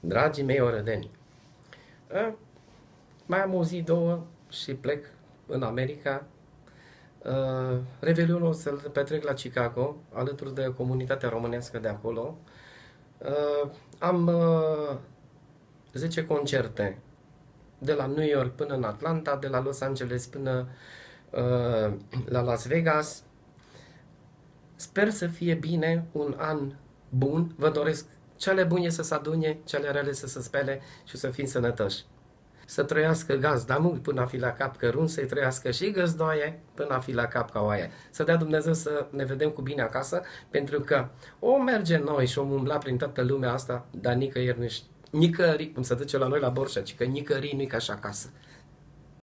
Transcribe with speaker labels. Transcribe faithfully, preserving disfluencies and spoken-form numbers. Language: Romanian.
Speaker 1: Dragii mei orădeni, a, mai am o zi, două și plec în America. A, Revelionul o să-l petrec la Chicago, alături de comunitatea românească de acolo. A, am a, zece concerte, de la New York până în Atlanta, de la Los Angeles până a, la Las Vegas. Sper să fie bine, un an bun. Vă doresc cele bune să se adune, cele rele să se spele și să fim sănătoși. Să trăiască gazda mult până a fi la cap cărun, să-i trăiască și găzdoaie până a fi la cap ca oaie. Să dea Dumnezeu să ne vedem cu bine acasă, pentru că o merge noi și om umbla prin toată lumea asta, dar nicăieri nu știi. Nicăieri, cum se duce la noi la Borșa, ci că nicăieri nu-i ca și acasă.